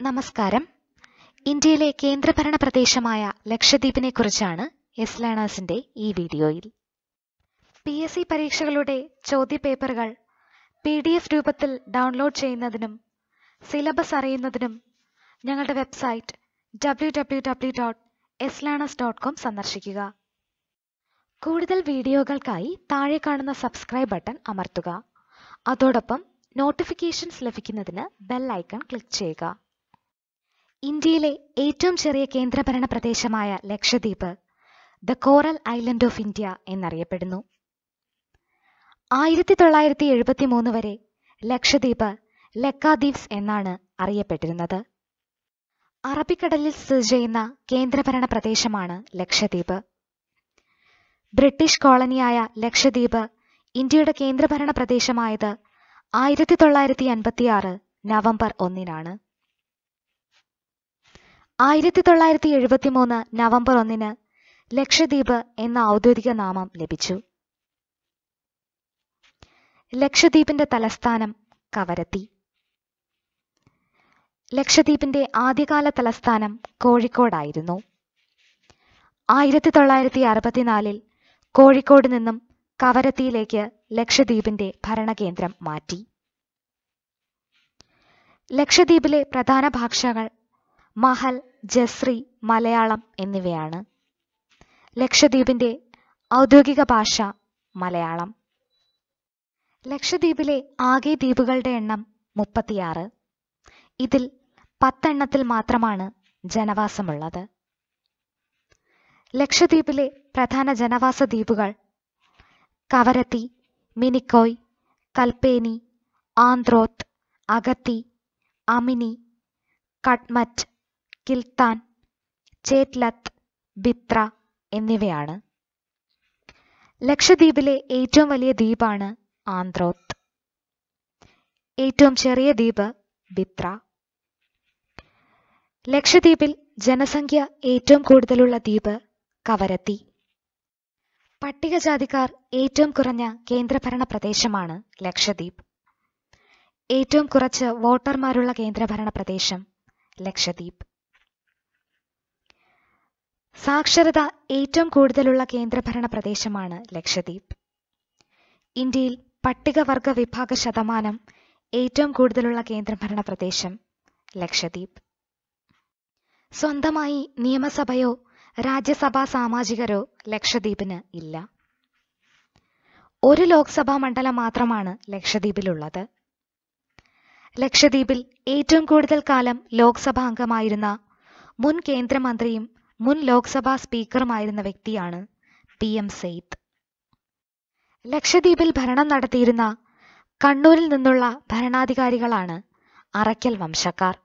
നമസ്കാരം. ഇന്ത്യയിലെ കേന്ദ്രഭരണ പ്രദേശമായ ലക്ഷദ്വീപിനെ കുറിച്ചാണ് യെസ് ലേണേഴ്സിന്റെ ഈ വീഡിയോയിൽ. PSC പരീക്ഷകളുടെ ചോദ്യപേപ്പറുകൾ PDF രൂപത്തിൽ ഡൗൺലോഡ് ചെയ്യുന്നതിനും സിലബസ് അറിയുന്നതിനും ഞങ്ങളുടെ വെബ്സൈറ്റ് www.yeslearners.com സന്ദർശിക്കുക. കൂടുതൽ വീഡിയോകൾക്കായി താഴെ കാണുന്ന സബ്സ്ക്രൈബ് ബട്ടൺ അമർത്തുക. അതോടൊപ്പം നോട്ടിഫിക്കേഷൻസ് ലഭിക്കുന്നതിന് ബെൽ ഐക്കൺ ക്ലിക്ക് ചെയ്യുക. ഇന്ത്യയിലെ ഏറ്റവും ചെറിയ കേന്ദ്രഭരണ പ്രദേശമായ Lakshadweep the coral island of India എന്നറിയപ്പെടുന്നു. 1973 വരെ ലക്ഷദ്വീപ് ലക്കാദ്വീപ്സ് എന്നാണ് അറിയപ്പെട്ടിരുന്നത്. അറബിക്കടലിൽ സ്ഥിതി ചെയ്യുന്ന കേന്ദ്രഭരണ പ്രദേശമാണ് ലക്ഷദ്വീപ്. ബ്രിട്ടീഷ് കോളനിയായ ലക്ഷദ്വീപ് ഇന്ത്യയുടെ കേന്ദ്രഭരണ പ്രദേശമായത് 1956 നവംബർ 1-നാണ്. 1973 നവംബർ 1-ന് ലക്ഷദ്വീപ് എന്ന ഔദ്യോഗിക നാമം ലഭിച്ചു. ലക്ഷദ്വീപിന്റെ തലസ്ഥാനം കവരത്തി. ലക്ഷദ്വീപിന്റെ ആദ്യകാല തലസ്ഥാനം കോഴിക്കോടായിരുന്നു. 1964 കോഴിക്കോട് നിന്നും കവരത്തിയിലേക്ക് ലക്ഷദ്വീപിന്റെ ഭരണകേന്ദ്രം മാറ്റി. ലക്ഷദ്വീപിലെ പ്രധാന ഭാഷകൾ മഹൽ, ജസ്രി, മലയാളം എന്നിവയാണ്. ലക്ഷദ്വീപിന്റെ ഔദ്യോഗിക ഭാഷ മലയാളം. ലക്ഷദ്വീപിലെ ആകെ ദ്വീപുകളുടെ എണ്ണം 36. ഇതിൽ 10 എണ്ണത്തിൽ മാത്രമാണ് ജനവാസമുള്ളത്. ലക്ഷദ്വീപിലെ പ്രധാന ജനവാസ ദ്വീപുകൾ കവരത്തി, മിനിക്കോയ്, കൽപ്പേനി, ആന്ത്രോത്ത്, അഗത്തി, അമിനി, കട്മറ്റ്, കിൽത്താൻ, ചേറ്റ്ലത്ത്, ബിത്ര എന്നിവയാണ്. ലക്ഷദ്വീപിലെ ഏറ്റവും വലിയ ദ്വീപാണ് ആന്ത്രോത്ത്. ഏറ്റവും ചെറിയ ദ്വീപ് ബിത്ര. ലക്ഷദ്വീപിൽ ജനസംഖ്യ ഏറ്റവും കൂടുതലുള്ള ദ്വീപ് കവരത്തി. പട്ടികജാതിക്കാർ ഏറ്റവും കുറഞ്ഞ കേന്ദ്രഭരണ പ്രദേശമാണ് ലക്ഷദ്വീപ്. ഏറ്റവും കുറച്ച് വോട്ടർമാരുള്ള കേന്ദ്രഭരണ പ്രദേശം ലക്ഷദ്വീപ്. സാക്ഷരത ഏറ്റവും കൂടുതലുള്ള കേന്ദ്രഭരണ പ്രദേശമാണ് ലക്ഷദ്വീപ്. ഇന്ത്യയിൽ പട്ടികവർഗ വിഭാഗ ശതമാനം ഏറ്റവും കൂടുതലുള്ള കേന്ദ്രഭരണ പ്രദേശം ലക്ഷദ്വീപ്. സ്വന്തമായി നിയമസഭയോ രാജ്യസഭാ സാമാജികരോ ലക്ഷദ്വീപിന് ഇല്ല. ഒരു ലോക്സഭാ മണ്ഡലം മാത്രമാണ് ലക്ഷദ്വീപിലുള്ളത്. ലക്ഷദ്വീപിൽ ഏറ്റവും കൂടുതൽ കാലം ലോക്സഭാ അംഗമായിരുന്ന മുൻ കേന്ദ്രമന്ത്രിയും മുൻ ലോക്സഭാ സ്പീക്കറുമായിരുന്ന വ്യക്തിയാണ് PM സെയ്ദ്. ലക്ഷദ്വീപിൽ ഭരണം നടത്തിയിരുന്ന കണ്ണൂരിൽ നിന്നുള്ള ഭരണാധികാരികളാണ് അറയ്ക്കൽ വംശക്കാർ.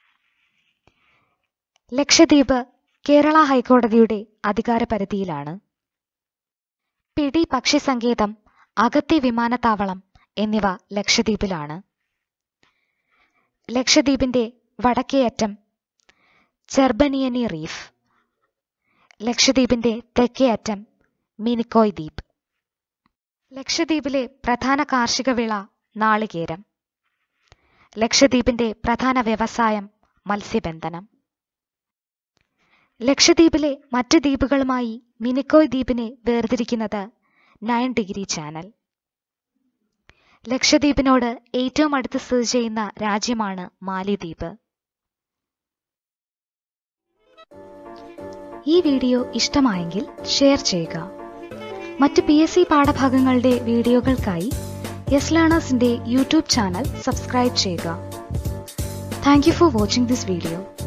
ലക്ഷദ്വീപ് കേരള ഹൈക്കോടതിയുടെ അധികാരപരിധിയിലാണ്. പിടി പക്ഷി സങ്കേതം, അഗത്തി വിമാനത്താവളം എന്നിവ ലക്ഷദ്വീപിലാണ്. ലക്ഷദ്വീപിന്റെ വടക്കേ അറ്റം ചെർബനിയനി റീഫ്. ലക്ഷദ്വീപിന്റെ തെക്കേ അറ്റം മിനിക്കോയ് ദ്വീപ്. ലക്ഷദ്വീപിലെ പ്രധാന കാർഷിക വിള നാളികേരം. ലക്ഷദ്വീപിന്റെ പ്രധാന വ്യവസായം മത്സ്യബന്ധനം. ലക്ഷദ്വീപിലെ മറ്റ് ദ്വീപുകളുമായി മിനിക്കോയ് ദ്വീപിനെ വേർതിരിക്കുന്നത് 9 ഡിഗ്രി ചാനൽ. ലക്ഷദ്വീപിനോട് ഏറ്റവും അടുത്ത് സ്ഥിതി ചെയ്യുന്ന രാജ്യമാണ് മാലിദ്വീപ്. ഈ വീഡിയോ ഇഷ്ടമായെങ്കിൽ ഷെയർ ചെയ്യുക. മറ്റ് PSC പാഠഭാഗങ്ങളുടെ വീഡിയോകൾക്കായി യെസ് ലേണേഴ്സിന്റെ YouTube ചാനൽ സബ്സ്ക്രൈബ് ചെയ്യുക. Thank you for watching this video.